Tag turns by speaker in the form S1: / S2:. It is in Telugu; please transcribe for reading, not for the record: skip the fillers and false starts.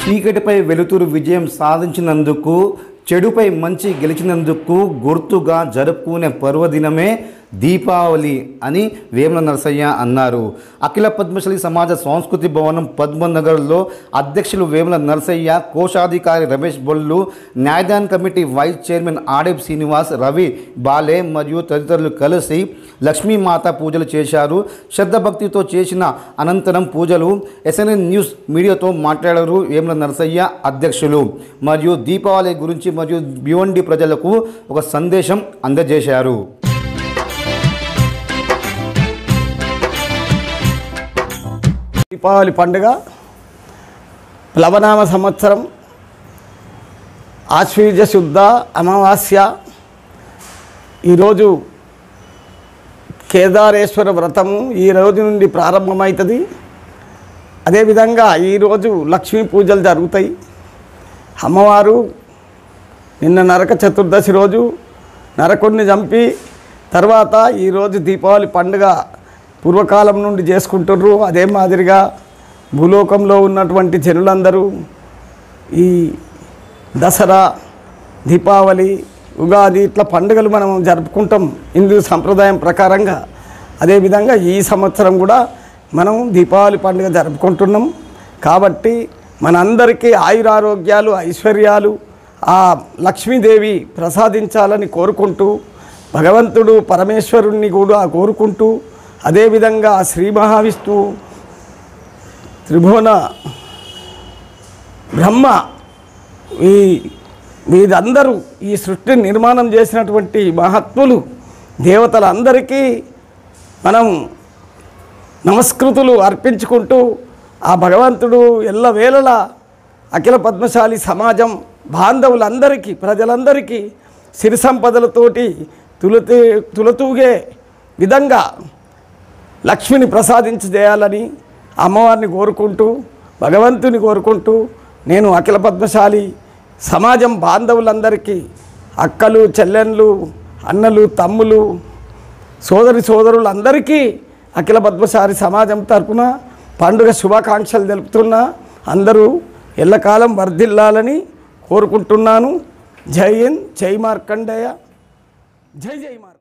S1: చీకటిపై వెలుతురు విజయం సాధించినందుకు, చెడుపై మంచి గెలిచినందుకు గుర్తుగా జరుపుకునే పర్వదినమే దీపావళి అని వేముల నరసయ్య అన్నారు. అఖిల పద్మశ్రీ సమాజ సంస్కృతి భవనం పద్మనగర్లో అధ్యక్షులు వేముల నరసయ్య, కోశాధికారి రమేష్ బొల్లు, న్యాయదాన్ committee vice chairman Adep Srinivas, Ravi Bale మరియు తదితరులు కలిసి లక్ష్మీమాత పూజలు చేశారు. శ్రద్ధభక్తితో చేసిన అనంతరం పూజలు SNN న్యూస్ మీడియాతో మాట్లాడారు వేముల నరసయ్య అధ్యక్షులు. మరియు దీపావళి గురించి మరియు భివండి ప్రజలకు ఒక సందేశం అందజేశారు.
S2: దీపావళి పండుగ ప్లవనామ సంవత్సరం ఆశ్వీజ శుద్ధ అమావాస్య. ఈరోజు కేదారేశ్వర వ్రతము ఈ రోజు నుండి ప్రారంభమవుతుంది. అదేవిధంగా ఈరోజు లక్ష్మీ పూజలు జరుగుతాయి. అమ్మవారు నిన్న నరక చతుర్దశి రోజు నరకుడిని చంపి తర్వాత ఈరోజు దీపావళి పండుగ పూర్వకాలం నుండి చేసుకుంటుర్రు. అదే మాదిరిగా భూలోకంలో ఉన్నటువంటి జనులందరూ ఈ దసరా, దీపావళి, ఉగాది ఇట్లా పండుగలు మనం జరుపుకుంటాం హిందూ సంప్రదాయం ప్రకారంగా. అదేవిధంగా ఈ సంవత్సరం కూడా మనం దీపావళి పండుగ జరుపుకుంటున్నాం. కాబట్టి మనందరికీ ఆయురారోగ్యాలు, ఐశ్వర్యాలు ఆ లక్ష్మీదేవి ప్రసాదించాలని కోరుకుంటూ, భగవంతుడు పరమేశ్వరుణ్ణి కూడా కోరుకుంటూ, అదేవిధంగా శ్రీ మహావిష్ణువు, త్రిభువన బ్రహ్మ వీరందరూ ఈ సృష్టిని నిర్మాణం చేసినటువంటి మహాత్ములు దేవతలందరికీ మనం నమస్కృతులు అర్పించుకుంటూ ఆ భగవంతుడు ఎల్లవేళలా అఖిల పద్మశాలి సమాజం బాంధవులందరికీ, ప్రజలందరికీ సిరి సంపదలతోటి తులతూగే విధంగా లక్ష్మిని ప్రసాదించేయాలని అమ్మవారిని కోరుకుంటూ, భగవంతుని కోరుకుంటూ, నేను అఖిల పద్మశాలి సమాజం బాంధవులందరికీ, అక్కలు, చెల్లెళ్ళు, అన్నలు, తమ్ములు, సోదరులందరికీ అఖిల పద్మశాలి సమాజం తరపున పండుగ శుభాకాంక్షలు తెలుపుతున్నా. అందరూ ఎల్లకాలం వర్ధిల్లాలని కోరుకుంటున్నాను. జై హింద్, జై మార్కండేయ, జై జై మార్కండేయ.